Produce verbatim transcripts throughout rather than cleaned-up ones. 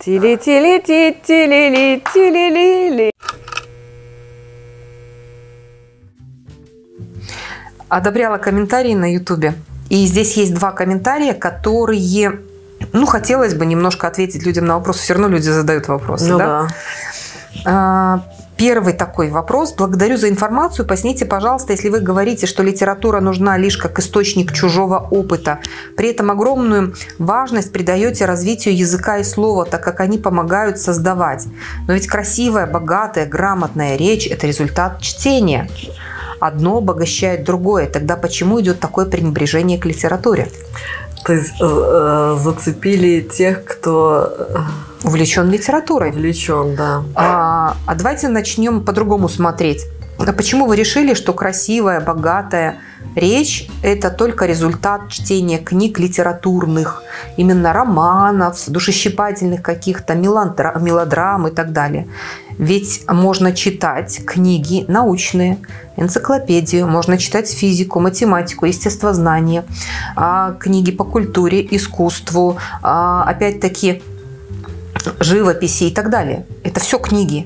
Тили-тили-ти-тили-ли-тили-ли-ли. Одобряла комментарии на ютубе. И здесь есть два комментария, которые... Ну, хотелось бы немножко ответить людям на вопросы. Все равно люди задают вопросы, ну, да? Да. Первый такой вопрос. Благодарю за информацию. Поясните, пожалуйста, если вы говорите, что литература нужна лишь как источник чужого опыта, при этом огромную важность придаете развитию языка и слова, так как они помогают создавать. Но ведь красивая, богатая, грамотная речь – это результат чтения. Одно обогащает другое. Тогда почему идет такое пренебрежение к литературе? То есть э, зацепили тех, кто... Увлечен литературой. Увлечен, да. А, а давайте начнем по-другому смотреть. А почему вы решили, что красивая, богатая речь – это только результат чтения книг литературных, именно романов, душещипательных каких-то, мелодрам и так далее? Ведь можно читать книги научные, энциклопедию, можно читать физику, математику, естествознание, книги по культуре, искусству, опять-таки живописи и так далее. Это все книги.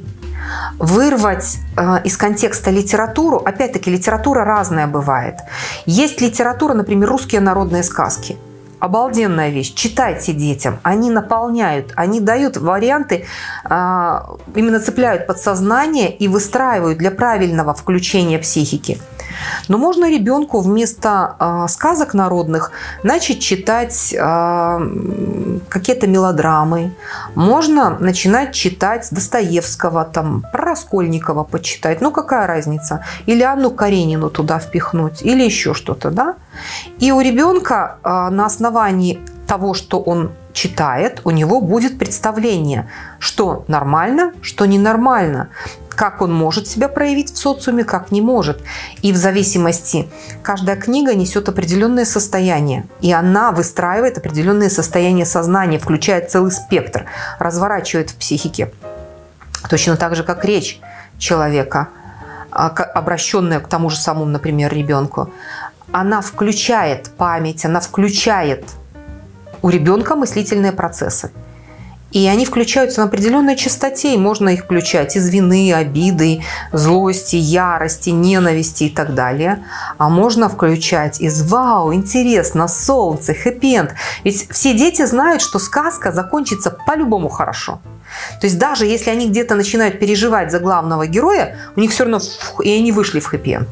Вырвать э, из контекста литературу, опять-таки литература разная бывает. Есть литература, например, русские народные сказки. Обалденная вещь. Читайте детям. Они наполняют, они дают варианты, э, именно цепляют подсознание и выстраивают для правильного включения психики. Но можно ребенку вместо э, сказок народных начать читать э, какие-то мелодрамы. Можно начинать читать Достоевского, там, про Раскольникова почитать. Ну, какая разница? Или Анну Каренину туда впихнуть, или еще что-то, да? И у ребенка э, на основании того, что он читает, у него будет представление, что нормально, что ненормально, как он может себя проявить в социуме, как не может. И в зависимости, каждая книга несет определенное состояние, и она выстраивает определенное состояние сознания, включает целый спектр, разворачивает в психике. Точно так же, как речь человека, обращенная к тому же самому, например, ребенку, она включает память, она включает у ребенка мыслительные процессы. И они включаются на определенной частоте, и можно их включать из вины, обиды, злости, ярости, ненависти и так далее. А можно включать из «Вау, интересно, солнце, хэппи-энд». Ведь все дети знают, что сказка закончится по-любому хорошо. То есть даже если они где-то начинают переживать за главного героя, у них все равно и они вышли в хэппи-энд.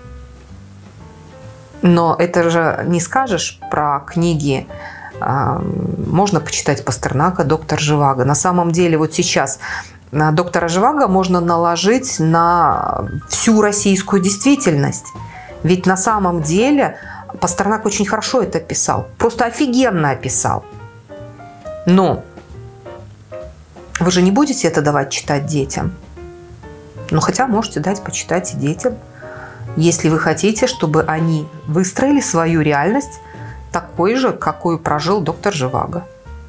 Но это же не скажешь про книги. Можно почитать Пастернака, доктор Живаго. На самом деле вот сейчас доктора Живаго можно наложить на всю российскую действительность. Ведь на самом деле Пастернак очень хорошо это описал. Просто офигенно описал. Но вы же не будете это давать читать детям. Ну, хотя можете дать почитать и детям, если вы хотите, чтобы они выстроили свою реальность такой же, какую прожил доктор Живаго.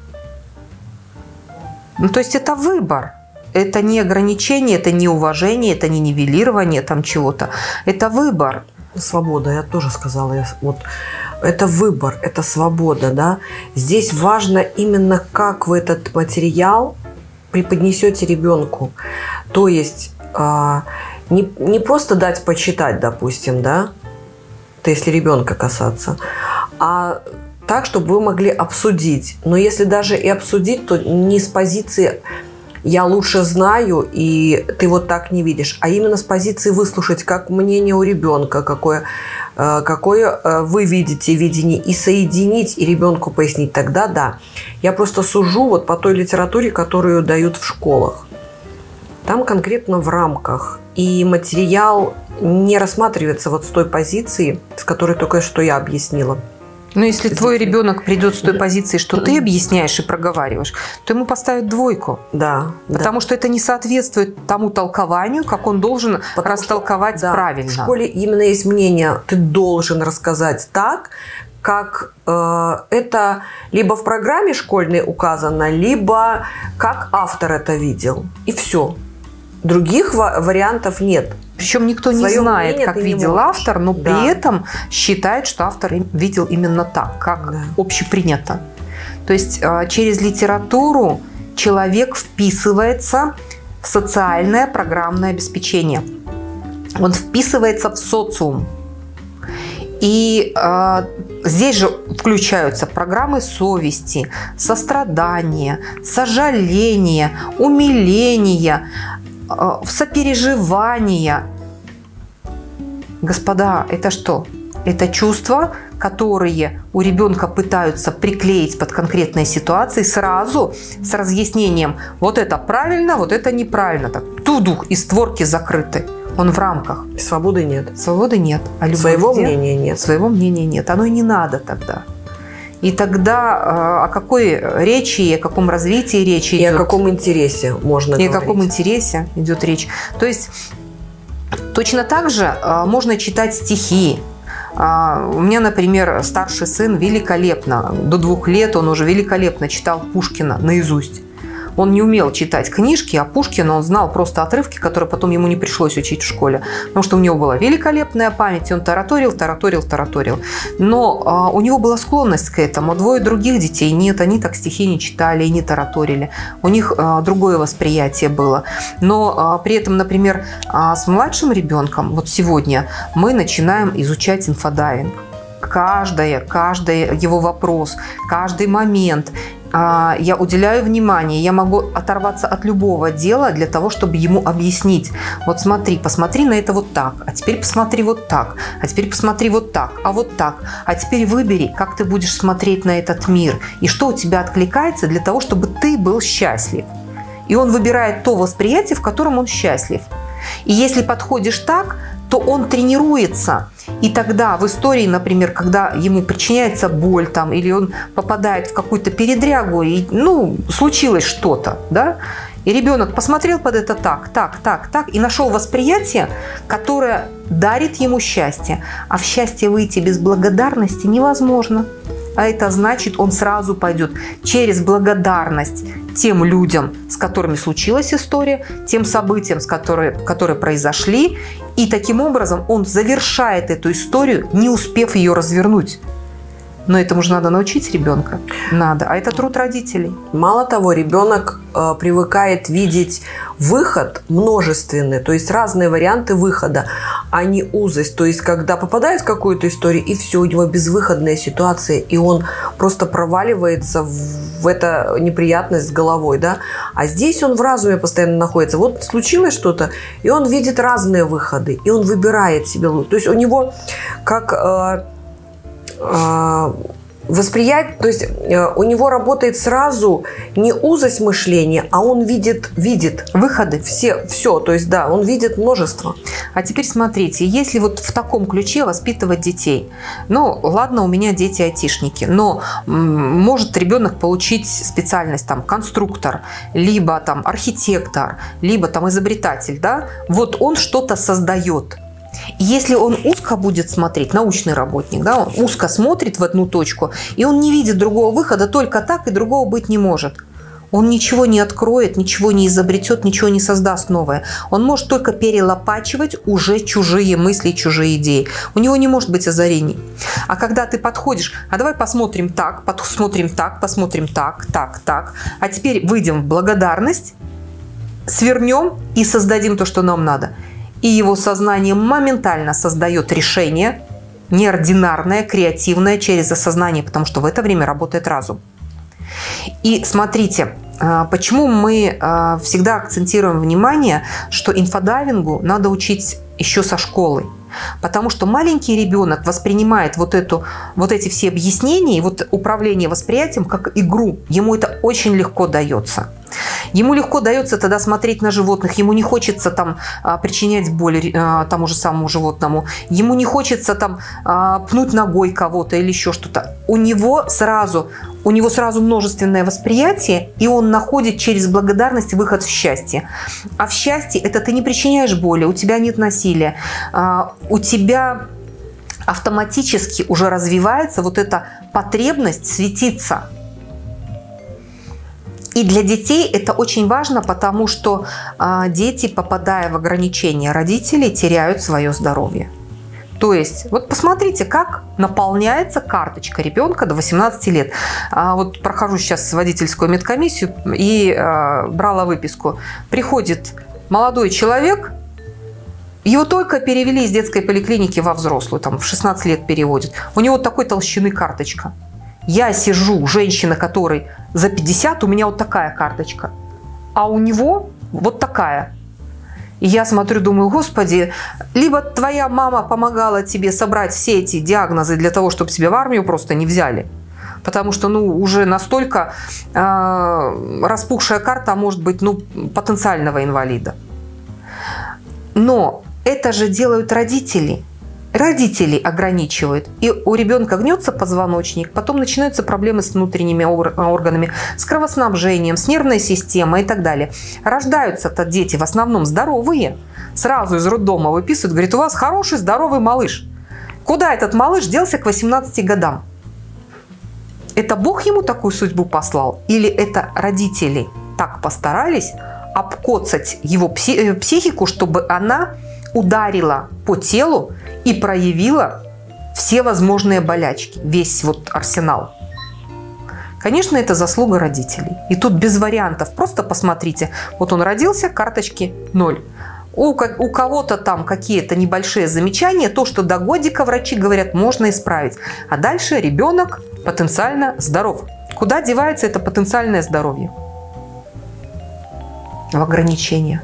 Ну, то есть это выбор. Это не ограничение, это не уважение, это не нивелирование там чего-то. Это выбор. Свобода, я тоже сказала. Я, вот, это выбор, это свобода. Да? Здесь важно именно, как вы этот материал преподнесете ребенку. То есть э, не, не просто дать почитать, допустим, да, это если ребенка касаться, а так, чтобы вы могли обсудить. Но если даже и обсудить, то не с позиции «я лучше знаю, и ты вот так не видишь», а именно с позиции выслушать, как мнение у ребенка, какое, какое вы видите видение, и соединить, и ребенку пояснить. Тогда да. Я просто сужу вот по той литературе, которую дают в школах. Там конкретно в рамках. И материал не рассматривается вот с той позиции, с которой только что я объяснила. Но если твой ребенок придет с той позиции, что ты объясняешь и проговариваешь, то ему поставят двойку. Да. Потому да. что это не соответствует тому толкованию, как он должен Потому растолковать что, да, правильно. В школе именно есть мнение, ты должен рассказать так, как э, это либо в программе школьной указано, либо как автор это видел. И все. Других вариантов нет. Причем никто не Своё знает, мнение как ты не видел можешь. автор, но Да. при этом считает, что автор видел именно так, как Да. общепринято. То есть через литературу человек вписывается в социальное программное обеспечение. Он вписывается в социум. И э, здесь же включаются программы совести, сострадания, сожаления, умиления, э, сопереживания. Господа, это что? Это чувства, которые у ребенка пытаются приклеить под конкретные ситуации сразу с разъяснением: вот это правильно, вот это неправильно. Так, тудух, и створки закрыты. Он в рамках. Свободы нет. Свободы нет. А любовь Своего где? мнения нет. Своего мнения нет. Оно и не надо тогда. И тогда о какой речи, и о каком развитии речи и идет? И о каком интересе можно и говорить. И о каком интересе идет речь. То есть точно так же можно читать стихи. У меня, например, старший сын великолепно, до двух лет он уже великолепно читал Пушкина наизусть. Он не умел читать книжки, а Пушкина он знал просто отрывки, которые потом ему не пришлось учить в школе. Потому что у него была великолепная память, он тараторил, тараторил, тараторил. Но а, у него была склонность к этому. Двое других детей нет, они так стихи не читали и не тараторили. У них а, другое восприятие было. Но а, при этом, например, а, с младшим ребенком, вот сегодня мы начинаем изучать инфодайвинг. Каждое, каждый его вопрос, каждый момент я уделяю внимание, я могу оторваться от любого дела для того, чтобы ему объяснить. Вот смотри, посмотри на это вот так, а теперь посмотри вот так, а теперь посмотри вот так, а вот так. А теперь выбери, как ты будешь смотреть на этот мир и что у тебя откликается для того, чтобы ты был счастлив. И он выбирает то восприятие, в котором он счастлив. И если подходишь так, то он тренируется. И тогда в истории, например, когда ему причиняется боль там, или он попадает в какую-то передрягу, и, ну, случилось что-то, да, и ребенок посмотрел под это так, так, так, так, и нашел восприятие, которое дарит ему счастье. А в счастье выйти без благодарности невозможно. А это значит, он сразу пойдет через благодарность тем людям, с которыми случилась история, тем событиям, с которые, которые произошли. И таким образом он завершает эту историю, не успев ее развернуть. Но этому же надо научить ребенка. Надо. А это труд родителей. Мало того, ребенок э, привыкает видеть выход множественный, то есть разные варианты выхода, а не узость. То есть когда попадает в какую-то историю, и все, у него безвыходная ситуация, и он просто проваливается в эту неприятность с головой. Да? А здесь он в разуме постоянно находится. Вот случилось что-то, и он видит разные выходы, и он выбирает себе. То есть у него как... Э, восприятие, то есть у него работает сразу не узость мышления, а он видит, видит выходы. Все, все, то есть да, он видит множество. А теперь смотрите, если вот в таком ключе воспитывать детей, ну ладно, у меня дети айтишники, но может ребенок получить специальность там конструктор, либо там архитектор, либо там изобретатель, да, вот он что-то создает. И если он узко будет смотреть, научный работник, да, он узко смотрит в одну точку, и он не видит другого выхода, только так, и другого быть не может. Он ничего не откроет, ничего не изобретет, ничего не создаст новое. Он может только перелопачивать уже чужие мысли, чужие идеи. У него не может быть озарений. А когда ты подходишь, а давай посмотрим так, посмотрим так, посмотрим так, так, так, а теперь выйдем в благодарность, свернем и создадим то, что нам надо. И его сознание моментально создает решение, неординарное, креативное через осознание, потому что в это время работает разум. И смотрите, почему мы всегда акцентируем внимание, что инфодайвингу надо учить еще со школы. Потому что маленький ребенок воспринимает вот, эту, вот эти все объяснения и вот управление восприятием как игру. Ему это очень легко дается. Ему легко дается тогда смотреть на животных, ему не хочется там причинять боль тому же самому животному, ему не хочется там пнуть ногой кого-то или еще что-то. У него сразу, у него сразу множественное восприятие, и он находит через благодарность выход в счастье. А в счастье это ты не причиняешь боли, у тебя нет насилия, у тебя автоматически уже развивается вот эта потребность светиться. И для детей это очень важно, потому что а, дети, попадая в ограничения родителей, теряют свое здоровье. То есть, вот посмотрите, как наполняется карточка ребенка до восемнадцати лет. А вот прохожу сейчас водительскую медкомиссию и а, брала выписку. Приходит молодой человек, его только перевели из детской поликлиники во взрослую, там в шестнадцать лет переводят. У него такой толщины карточка. Я сижу, женщина, которой за пятьдесят, у меня вот такая карточка. А у него вот такая. И я смотрю, думаю, господи, либо твоя мама помогала тебе собрать все эти диагнозы для того, чтобы тебя в армию просто не взяли. Потому что, ну, уже настолько э, распухшая карта может быть, ну, потенциального инвалида. Но это же делают родители. Родители ограничивают. И у ребенка гнется позвоночник, потом начинаются проблемы с внутренними органами, с кровоснабжением, с нервной системой и так далее. Рождаются-то дети в основном здоровые. Сразу из роддома выписывают, говорит, у вас хороший здоровый малыш. Куда этот малыш делся к восемнадцати годам? Это Бог ему такую судьбу послал? Или это родители так постарались обкоцать его психику, чтобы она ударила по телу и проявила все возможные болячки, весь вот арсенал? Конечно, это заслуга родителей. И тут без вариантов. Просто посмотрите. Вот он родился, карточки ноль. У, у кого-то там какие-то небольшие замечания, то, что до годика врачи говорят, можно исправить. А дальше ребенок потенциально здоров. Куда девается это потенциальное здоровье? В ограничения.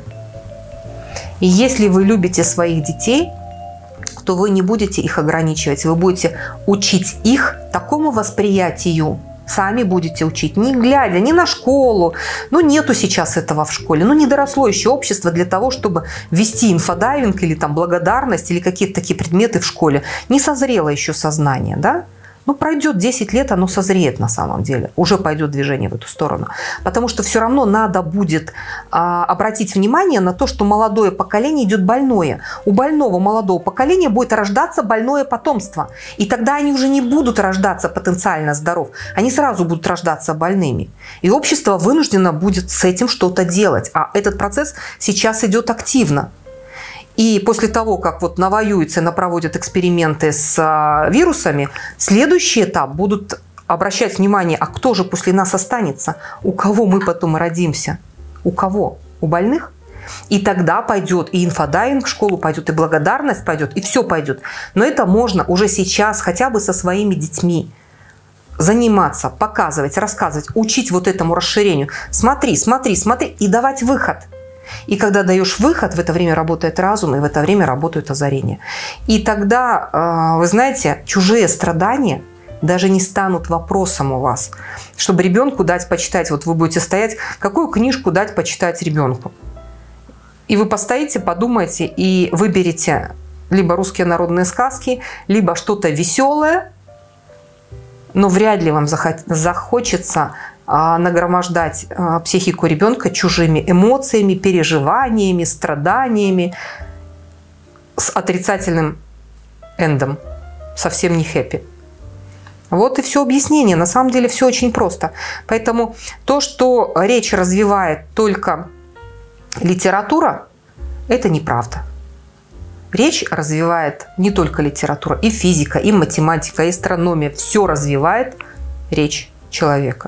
И если вы любите своих детей, то вы не будете их ограничивать. Вы будете учить их такому восприятию. Сами будете учить, не глядя ни на школу. Ну, нету сейчас этого в школе. Ну, не доросло еще общество для того, чтобы вести инфодайвинг или там благодарность или какие-то такие предметы в школе. Не созрело еще сознание, да? Ну, пройдет десять лет, оно созреет на самом деле. Уже пойдет движение в эту сторону. Потому что все равно надо будет а, обратить внимание на то, что молодое поколение идет больное. У больного молодого поколения будет рождаться больное потомство. И тогда они уже не будут рождаться потенциально здоров. Они сразу будут рождаться больными. И общество вынуждено будет с этим что-то делать. А этот процесс сейчас идет активно. И после того, как вот навоюются, напроводят эксперименты с а, вирусами, следующий этап будут обращать внимание, а кто же после нас останется? У кого мы потом родимся? У кого? У больных? И тогда пойдет и инфодайвинг в школу пойдет, и благодарность пойдет, и все пойдет. Но это можно уже сейчас хотя бы со своими детьми заниматься, показывать, рассказывать, учить вот этому расширению. Смотри, смотри, смотри, и давать выход. И когда даешь выход, в это время работает разум, и в это время работают озарения. И тогда, вы знаете, чужие страдания даже не станут вопросом у вас. Чтобы ребенку дать почитать, вот вы будете стоять, какую книжку дать почитать ребенку. И вы постоите, подумаете и выберете либо русские народные сказки, либо что-то веселое, но вряд ли вам захочется нагромождать психику ребенка чужими эмоциями, переживаниями, страданиями с отрицательным эндом, совсем не хэппи. Вот и все объяснение. На самом деле все очень просто. Поэтому то, что речь развивает только литература, это неправда. Речь развивает не только литература, и физика, и математика, и астрономия. Все развивает речь человека.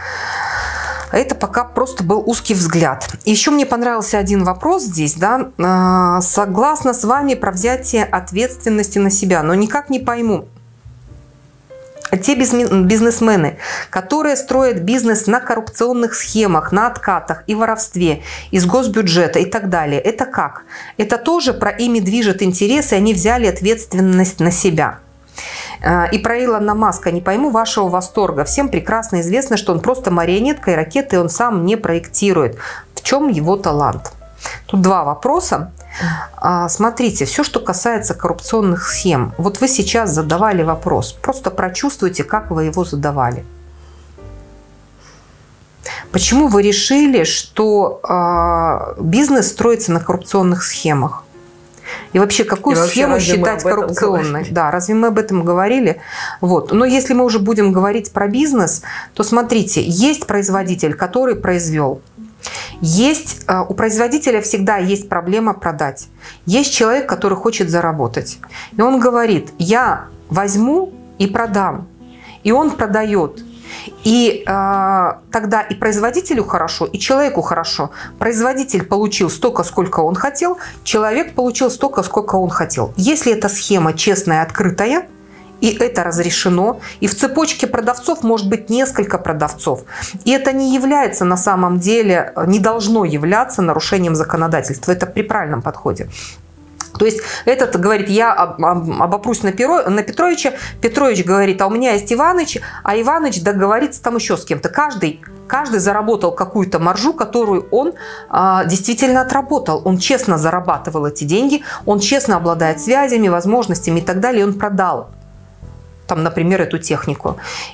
Это пока просто был узкий взгляд. Еще мне понравился один вопрос здесь. Да? Согласна с вами про взятие ответственности на себя, но никак не пойму. Те бизнесмены, которые строят бизнес на коррупционных схемах, на откатах и воровстве из госбюджета и так далее, это как? Это тоже про ими движет интерес, и они взяли ответственность на себя. И про Илона Маска не пойму вашего восторга. Всем прекрасно известно, что он просто марионетка, и ракеты он сам не проектирует. В чем его талант? Тут два вопроса. Смотрите, все, что касается коррупционных схем. Вот вы сейчас задавали вопрос. Просто прочувствуйте, как вы его задавали. Почему вы решили, что бизнес строится на коррупционных схемах? И вообще, какую и схему вообще, считать коррупционной? Да, разве мы об этом говорили? Вот. Но если мы уже будем говорить про бизнес, то смотрите, есть производитель, который произвел. Есть, у производителя всегда есть проблема продать. Есть человек, который хочет заработать. И он говорит, я возьму и продам. И он продает. И э, тогда и производителю хорошо, и человеку хорошо. Производитель получил столько, сколько он хотел, человек получил столько, сколько он хотел. Если эта схема честная, открытая, и это разрешено, и в цепочке продавцов может быть несколько продавцов, и это не является на самом деле, не должно являться нарушением законодательства. Это при правильном подходе. То есть этот говорит, я обопрусь на, Перо, на Петровича, Петрович говорит, а у меня есть Иваныч, а Иваныч договорится там еще с кем-то. Каждый, каждый заработал какую-то маржу, которую он а, действительно отработал. Он честно зарабатывал эти деньги, он честно обладает связями, возможностями и так далее, и он продал. Там, например, эту технику.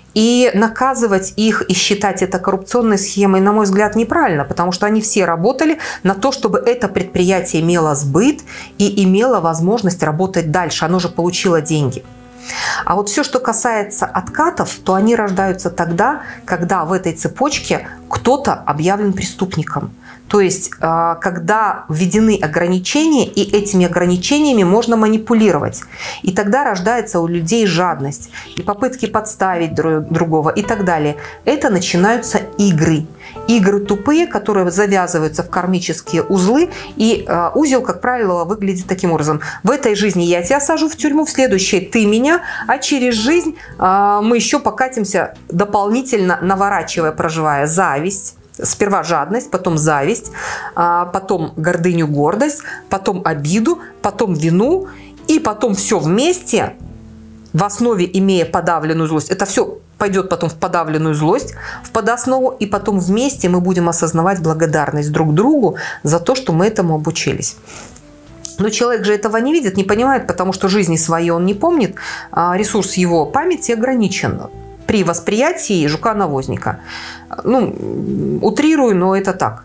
И наказывать их и считать это коррупционной схемой, на мой взгляд, неправильно, потому что они все работали на то, чтобы это предприятие имело сбыт и имело возможность работать дальше. Оно же получило деньги. А вот все, что касается откатов, то они рождаются тогда, когда в этой цепочке кто-то объявлен преступником. То есть, когда введены ограничения, и этими ограничениями можно манипулировать. И тогда рождается у людей жадность, и попытки подставить другого и так далее. Это начинаются игры. Игры тупые, которые завязываются в кармические узлы. И узел, как правило, выглядит таким образом. В этой жизни я тебя сажу в тюрьму, в следующей ты меня, а через жизнь мы еще покатимся дополнительно, наворачивая, проживая зависть. Сперва жадность, потом зависть, потом гордыню, гордость, потом обиду, потом вину, и потом все вместе, в основе имея подавленную злость. Это все пойдет потом в подавленную злость, в подоснову, и потом вместе мы будем осознавать благодарность друг другу за то, что мы этому обучились. Но человек же этого не видит, не понимает, потому что жизни своей он не помнит, ресурс его памяти ограничен при восприятии жука-навозника. Ну, утрирую, но это так.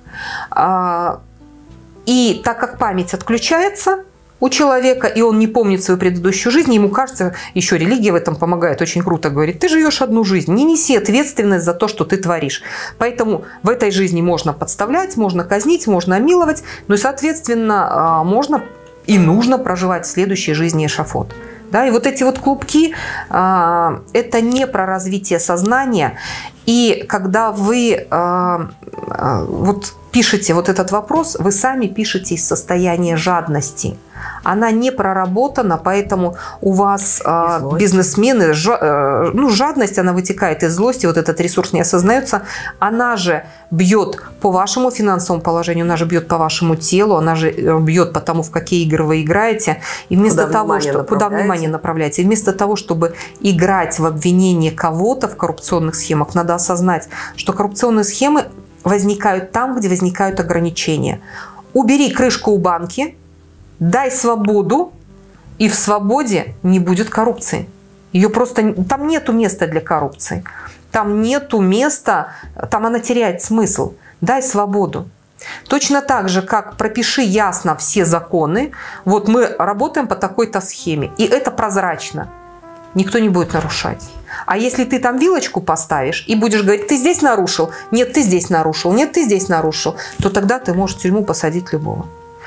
И так как память отключается у человека, и он не помнит свою предыдущую жизнь, ему кажется, еще религия в этом помогает, очень круто говорит, ты живешь одну жизнь, не неси ответственность за то, что ты творишь. Поэтому в этой жизни можно подставлять, можно казнить, можно миловать, но и, соответственно, можно и нужно проживать в следующей жизни эшафот. Да, и вот эти вот клубки, а, это не про развитие сознания. И когда вы а, а, вот пишете вот этот вопрос, вы сами пишете из состояния жадности. Она не проработана, поэтому у вас а, бизнесмены, жа, ну, жадность, она вытекает из злости, вот этот ресурс не осознается. Она же бьет по вашему финансовому положению, она же бьет по вашему телу, она же бьет по тому, в какие игры вы играете. И вместо куда того, что, куда внимание направляете, и вместо того, чтобы играть в обвинение кого-то в коррупционных схемах, надо осознать, что коррупционные схемы возникают там, где возникают ограничения. Убери крышку у банки, дай свободу, и в свободе не будет коррупции. Ее просто, там нету места для коррупции. Там нету места, там она теряет смысл. Дай свободу. Точно так же, как пропиши ясно все законы. Вот мы работаем по такой-то схеме, и это прозрачно. Никто не будет нарушать. А если ты там вилочку поставишь и будешь говорить, ты здесь нарушил, нет, ты здесь нарушил, нет, ты здесь нарушил, то тогда ты можешь в тюрьму посадить любого.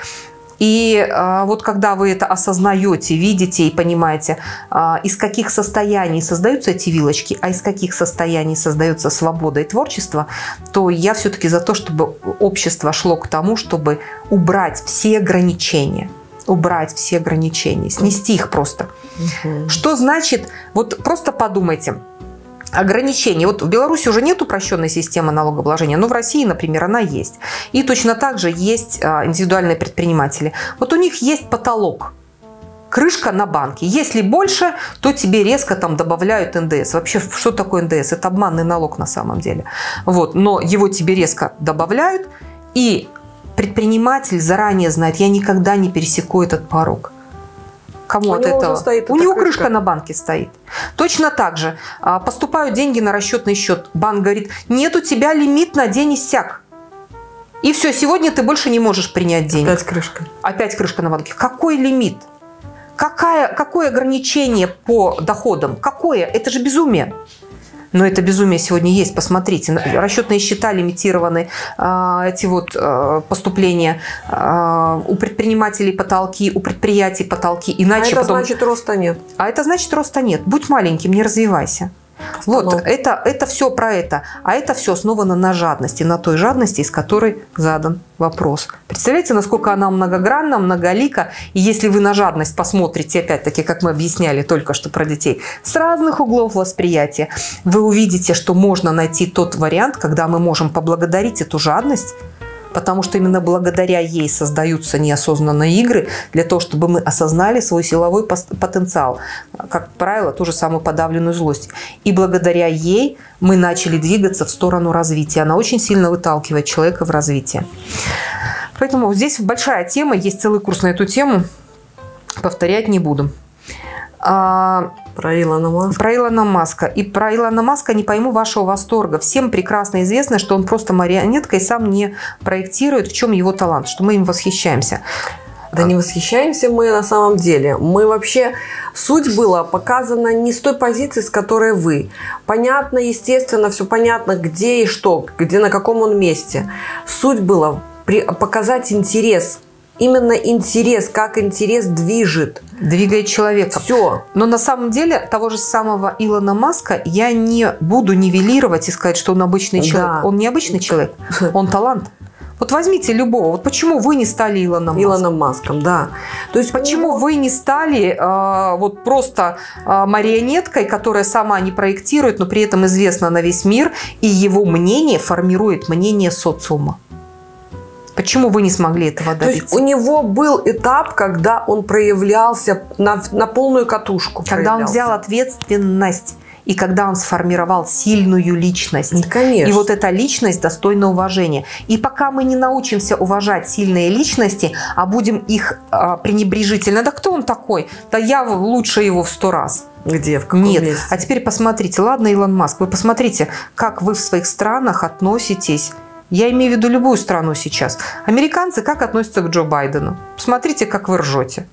И а, вот когда вы это осознаете, видите и понимаете, а, из каких состояний создаются эти вилочки, а из каких состояний создается свобода и творчество, то я все-таки за то, чтобы общество шло к тому, чтобы убрать все ограничения. Убрать все ограничения, снести их просто. Угу. Что значит, вот просто подумайте, ограничения. Вот в Беларуси уже нет упрощенной системы налогообложения, но в России, например, она есть. И точно так же есть индивидуальные предприниматели. Вот у них есть потолок, крышка на банке. Если больше, то тебе резко там добавляют эн дэ эс. Вообще, что такое эн дэ эс? Это обманный налог на самом деле. Вот. Но его тебе резко добавляют, и предприниматель заранее знает, я никогда не пересеку этот порог. Кому у от этого? Стоит у него крышка. крышка на банке стоит. Точно так же поступают деньги на расчетный счет. Банк говорит, нет у тебя лимит на день иссяк. И все, сегодня ты больше не можешь принять деньги. Опять крышка. Опять крышка на банке. Какой лимит? Какая, какое ограничение по доходам? Какое? Это же безумие. Но это безумие сегодня есть. Посмотрите, расчетные счета лимитированы, эти вот поступления, у предпринимателей потолки, у предприятий потолки. Иначе а это потом... значит роста нет. А это значит роста нет. Будь маленьким, не развивайся. Вот, это, это все про это. А это все основано на жадности, на той жадности, из которой задан вопрос. Представляете, насколько она многогранна, многолика. И если вы на жадность посмотрите, опять-таки, как мы объясняли только что про детей, с разных углов восприятия, вы увидите, что можно найти тот вариант, когда мы можем поблагодарить эту жадность, потому что именно благодаря ей создаются неосознанные игры для того, чтобы мы осознали свой силовой потенциал, как правило, ту же самую подавленную злость. И благодаря ей мы начали двигаться в сторону развития. Она очень сильно выталкивает человека в развитие. Поэтому здесь большая тема, есть целый курс на эту тему, повторять не буду. Про Илона Маска. Про Илона Маска. И про Илона Маска не пойму вашего восторга. Всем прекрасно известно, что он просто марионетка и сам не проектирует, в чем его талант, что мы им восхищаемся. Да не восхищаемся мы на самом деле. Мы вообще... Суть была показана не с той позиции, с которой вы. Понятно, естественно, все понятно, где и что, где, на каком он месте. Суть была показать интерес. Именно интерес, как интерес движет. Двигает человека. Все. Но на самом деле того же самого Илона Маска я не буду нивелировать и сказать, что он обычный человек. Да. Он не обычный человек, он талант. Вот возьмите любого. Вот почему вы не стали Илоном Маском? Илоном Маском, да. То есть почему него... вы не стали э, вот просто э, марионеткой, которая сама не проектирует, но при этом известна на весь мир, и его мнение формирует мнение социума? Почему вы не смогли этого добиться? То есть у него был этап, когда он проявлялся на, на полную катушку. Когда проявлялся. Он взял ответственность. И когда он сформировал сильную личность. Конечно. И вот эта личность достойна уважения. И пока мы не научимся уважать сильные личности, а будем их а, пренебрежительно. Да кто он такой? Да я лучше его в сто раз. Где? В каком Нет. месте? А теперь посмотрите. Ладно, Илон Маск, вы посмотрите, как вы в своих странах относитесь. Я имею в виду любую страну сейчас. Американцы как относятся к Джо Байдену? Посмотрите, как вы ржете.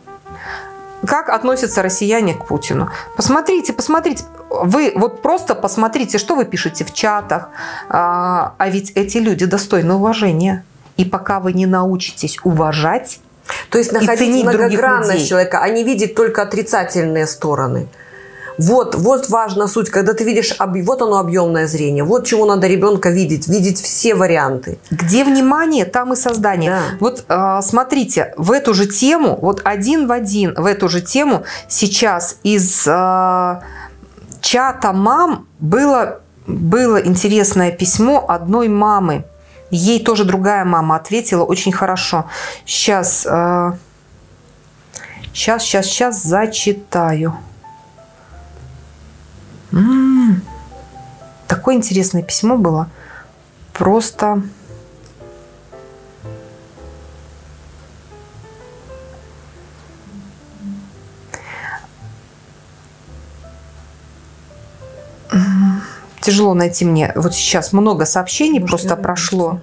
Как относятся россияне к Путину? Посмотрите, посмотрите. Вы вот просто посмотрите, что вы пишете в чатах. А, а ведь эти люди достойны уважения. И пока вы не научитесь уважать, то есть находить многогранность человека, а не видеть только отрицательные стороны. Вот, вот важна суть, когда ты видишь, вот оно объемное зрение, вот чего надо ребенка видеть, видеть все варианты. Где внимание, там и создание. Да. Вот э, смотрите, в эту же тему, вот один в один в эту же тему сейчас из э, чата мам было, было интересное письмо одной мамы. Ей тоже другая мама ответила очень хорошо. Сейчас, э, сейчас, сейчас, сейчас зачитаю. М-м-м. Такое интересное письмо было. Просто... Тяжело найти мне. Вот сейчас много сообщений Может, просто прошло.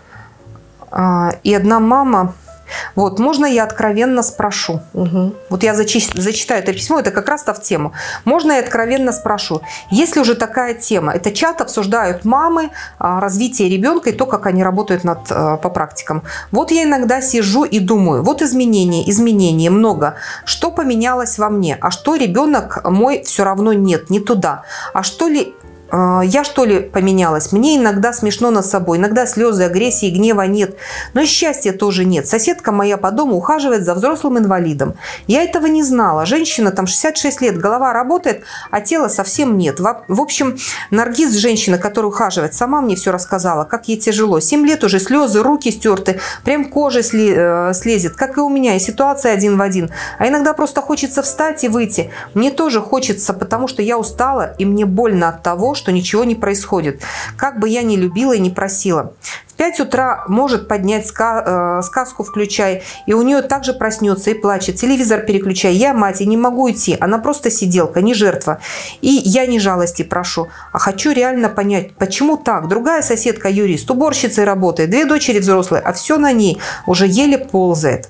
И одна мама... Вот, можно я откровенно спрошу? Угу. Вот я зачи- зачитаю это письмо, это как раз-то в тему. Можно я откровенно спрошу? Если уже такая тема, это чат обсуждают мамы, развитие ребенка и то, как они работают над, по практикам. Вот я иногда сижу и думаю, вот изменения, изменений много. Что поменялось во мне? А что ребенок мой все равно нет, не туда? А что ли... Я что ли поменялась? Мне иногда смешно над собой, иногда слезы, агрессии, гнева нет. Но и счастья тоже нет. Соседка моя по дому ухаживает за взрослым инвалидом. Я этого не знала. Женщина там шестьдесят шесть лет, голова работает, а тела совсем нет. В общем, Наргиз, женщина, которая ухаживает, сама мне все рассказала, как ей тяжело. семь лет уже, слезы, руки стерты, прям кожа слезет, как и у меня. И ситуация один в один. А иногда просто хочется встать и выйти. Мне тоже хочется, потому что я устала, и мне больно от того, что ничего не происходит. Как бы я ни любила и не просила. В пять утра может поднять ска- э, сказку включай, и у нее также проснется и плачет. Телевизор переключай. Я мать, и не могу идти. Она просто сиделка, не жертва. И я не жалости прошу, а хочу реально понять, почему так. Другая соседка юрист, уборщицей работает, две дочери взрослые, а все на ней уже еле ползает.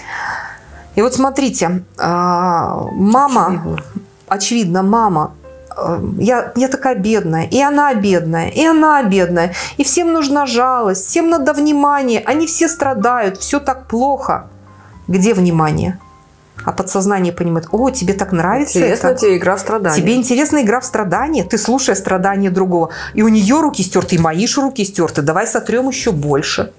И вот смотрите, э, мама, очевидно, очевидно мама я, я такая бедная, и она бедная, и она бедная, и всем нужна жалость, всем надо внимание, они все страдают, все так плохо. Где внимание? А подсознание понимает: о, тебе так нравится интересна это. тебе игра в страдания. Тебе интересна игра в страдания? Ты слушай страдания другого. И у нее руки стерты, и мои же руки стерты. Давай сотрем еще больше.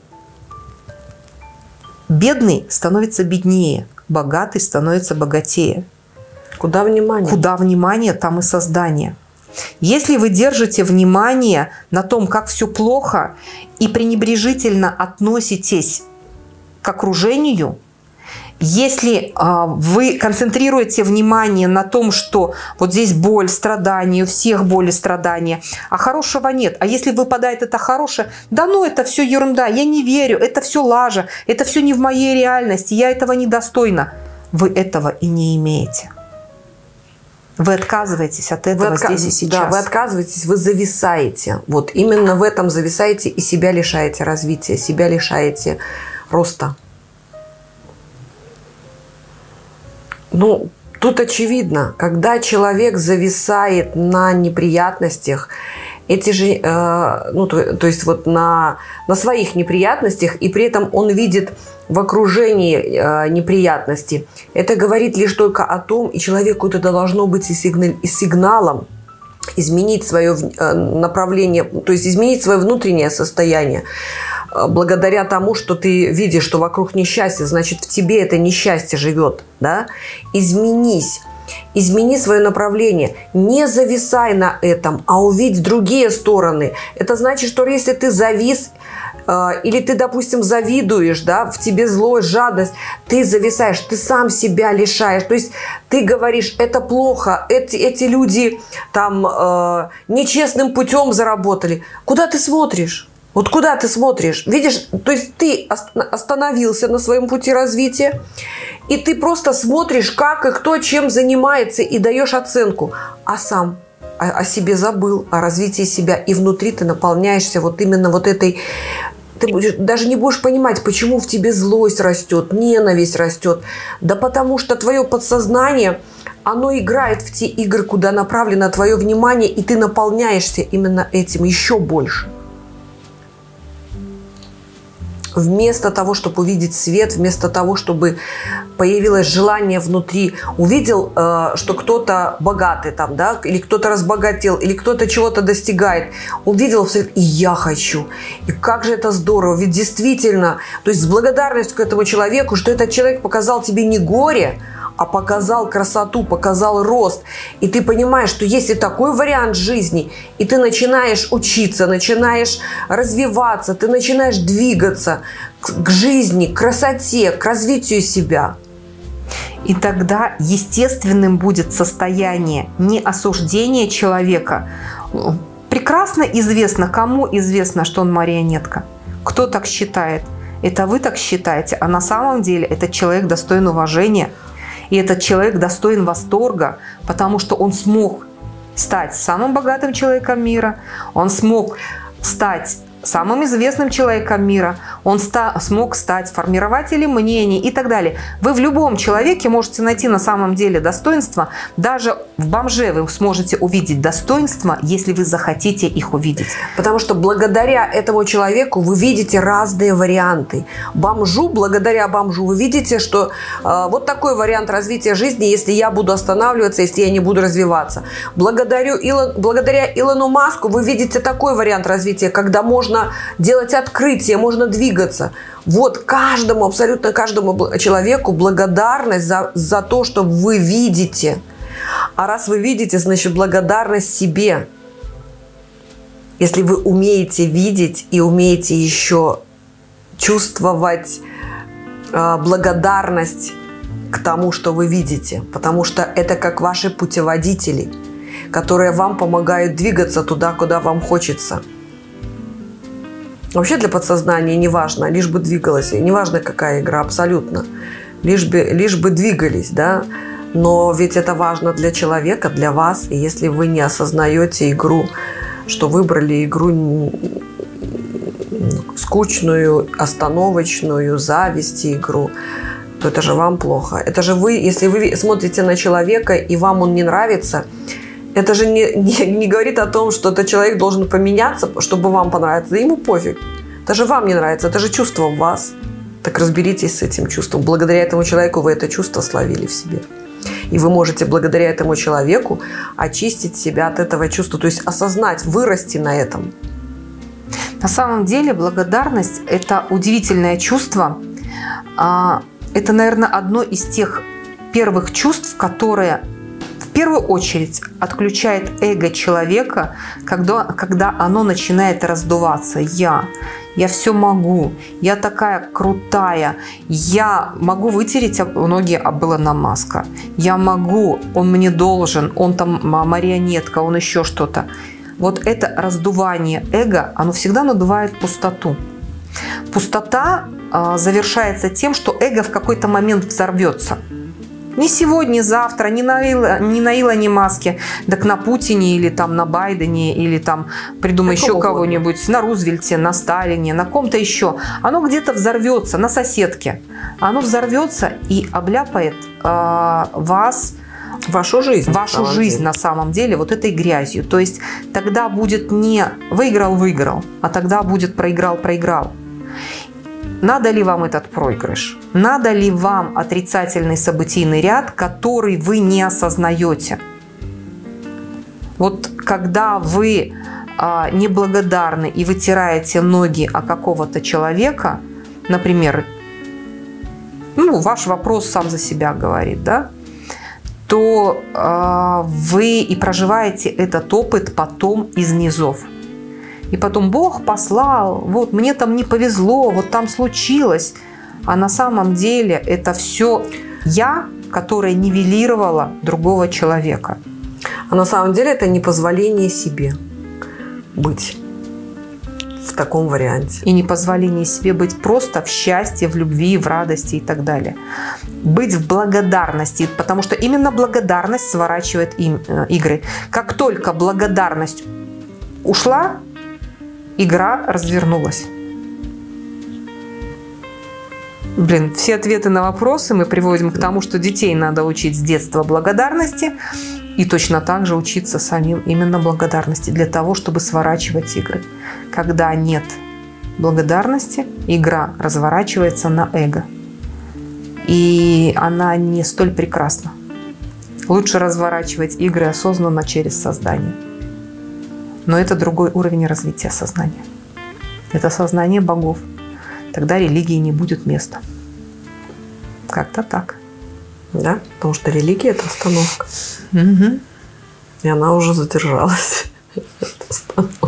Бедный становится беднее, богатый становится богатее. Куда внимание? Куда внимание, там и создание. Если вы держите внимание на том, как все плохо, и пренебрежительно относитесь к окружению, если э, вы концентрируете внимание на том, что вот здесь боль, страдания, у всех боль и страдания, а хорошего нет. А если выпадает это хорошее, да ну это все ерунда, я не верю, это все лажа, это все не в моей реальности, я этого недостойна. Вы этого и не имеете. Вы отказываетесь от этого отка... здесь и сейчас. Да, вы отказываетесь, вы зависаете. Вот именно в этом зависаете и себя лишаете развития, себя лишаете роста. Ну, тут очевидно, когда человек зависает на неприятностях, эти же, э, ну, то, то есть вот на, на своих неприятностях, и при этом он видит в окружении э, неприятности, это говорит лишь только о том, и человеку это должно быть и, сигнал, и сигналом изменить свое э, направление, то есть изменить свое внутреннее состояние. Благодаря тому, что ты видишь, что вокруг несчастье, значит, в тебе это несчастье живет, да? Изменись, измени свое направление, не зависай на этом, а увидь другие стороны. Это значит, что если ты завис, э, или ты, допустим, завидуешь, да, в тебе злость, жадность, ты зависаешь, ты сам себя лишаешь. То есть ты говоришь: это плохо, эти, эти люди там э, нечестным путем заработали. Куда ты смотришь? Вот куда ты смотришь? Видишь, то есть ты остановился на своем пути развития, и ты просто смотришь, как и кто чем занимается, и даешь оценку. А сам о, о себе забыл, о развитии себя. И внутри ты наполняешься вот именно вот этой... Ты будешь, даже не будешь понимать, почему в тебе злость растет, ненависть растет. Да потому что твое подсознание, оно играет в те игры, куда направлено твое внимание, и ты наполняешься именно этим еще больше. Вместо того, чтобы увидеть свет, вместо того, чтобы появилось желание внутри, увидел, э, что кто-то богатый там, да, или кто-то разбогател, или кто-то чего-то достигает, увидел, и я хочу. И как же это здорово, ведь действительно, то есть с благодарностью к этому человеку, что этот человек показал тебе не горе, а показал красоту, показал рост. И ты понимаешь, что есть и такой вариант жизни, и ты начинаешь учиться, начинаешь развиваться, ты начинаешь двигаться к жизни, к красоте, к развитию себя. И тогда естественным будет состояние не осуждения человека. Прекрасно известно, кому известно, что он марионетка. Кто так считает? Это вы так считаете, а на самом деле этот человек достоин уважения. И этот человек достоин восторга, потому что он смог стать самым богатым человеком мира, он смог стать самым известным человеком мира, он ста- смог стать формирователем мнений и так далее. Вы в любом человеке можете найти на самом деле достоинство. Даже в бомже вы сможете увидеть достоинства, если вы захотите их увидеть. Потому что благодаря этому человеку вы видите разные варианты. Бомжу, благодаря бомжу, вы видите, что э, вот такой вариант развития жизни, если я буду останавливаться, если я не буду развиваться. Благодаря, Илон, благодаря Илону Маску вы видите такой вариант развития, когда можно Можно делать открытия, можно двигаться. Вот каждому, абсолютно каждому человеку благодарность за, за то, что вы видите. А раз вы видите, значит благодарность себе. Если вы умеете видеть и умеете еще чувствовать э, благодарность к тому, что вы видите. Потому что это как ваши путеводители, которые вам помогают двигаться туда, куда вам хочется. Вообще для подсознания не важно, лишь бы двигалось, и не важно какая игра, абсолютно, лишь бы, лишь бы двигались, да, но ведь это важно для человека, для вас, и если вы не осознаете игру, что выбрали игру скучную, остановочную, зависти игру, то это же вам плохо. Это же вы, если вы смотрите на человека, и вам он не нравится, Это же не, не, не говорит о том, что этот человек должен поменяться, чтобы вам понравиться. Да ему пофиг. Даже вам не нравится. Это же чувство в вас. Так разберитесь с этим чувством. Благодаря этому человеку вы это чувство словили в себе. И вы можете благодаря этому человеку очистить себя от этого чувства. То есть осознать, вырасти на этом. На самом деле благодарность – это удивительное чувство. Это, наверное, одно из тех первых чувств, которые в первую очередь отключает эго человека, когда, когда оно начинает раздуваться. Я, я все могу, я такая крутая, я могу вытереть ноги об Илона Маска, я могу, он мне должен, он там марионетка, он еще что-то. Вот это раздувание эго, оно всегда надувает пустоту. Пустота э, завершается тем, что эго в какой-то момент взорвется. Не сегодня, завтра, не на, Ила, не на Илоне Маске, так на Путине или там на Байдене, или там придумай еще кого-нибудь, на Рузвельте, на Сталине, на ком-то еще. Оно где-то взорвется, на соседке. Оно взорвется и обляпает э, вас, вашу жизнь, вашу жизнь деле. на самом деле вот этой грязью. То есть тогда будет не выиграл-выиграл, а тогда будет проиграл-проиграл. Надо ли вам этот проигрыш? Надо ли вам отрицательный событийный ряд, который вы не осознаете? Вот когда вы а, неблагодарны и вытираете ноги о какого-то человека, например, ну, ваш вопрос сам за себя говорит, да? то э, вы и проживаете этот опыт потом из низов. И потом Бог послал, вот мне там не повезло, вот там случилось. А на самом деле это все я, которая нивелировала другого человека. А на самом деле это непозволение себе быть в таком варианте. И непозволение себе быть просто в счастье, в любви, в радости и так далее. Быть в благодарности, потому что именно благодарность сворачивает им, э, игры. Как только благодарность ушла, игра развернулась. Блин, все ответы на вопросы мы приводим к тому, что детей надо учить с детства благодарности и точно так же учиться самим именно благодарности для того, чтобы сворачивать игры. Когда нет благодарности, игра разворачивается на эго. И она не столь прекрасна. Лучше разворачивать игры осознанно через сознание. Но это другой уровень развития сознания. Это сознание богов. Тогда религии не будет места. Как-то так. Да, потому что религия – это остановка. Угу. И она уже задержалась.